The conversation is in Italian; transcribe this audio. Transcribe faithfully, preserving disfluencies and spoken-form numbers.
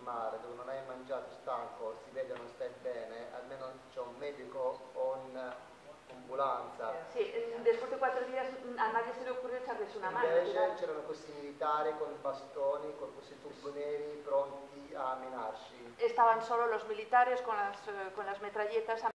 mare dove non hai mangiato, stanco, si vede non stai bene, almeno c'è un medico o un'ambulanza. Sí, después de cuatro días a nadie se le ocurrió echarles una mano. Invece c'erano questi militari con bastoni, con questi tubi neri pronti a minarci. Estaban solo los militares con las, con las metralletas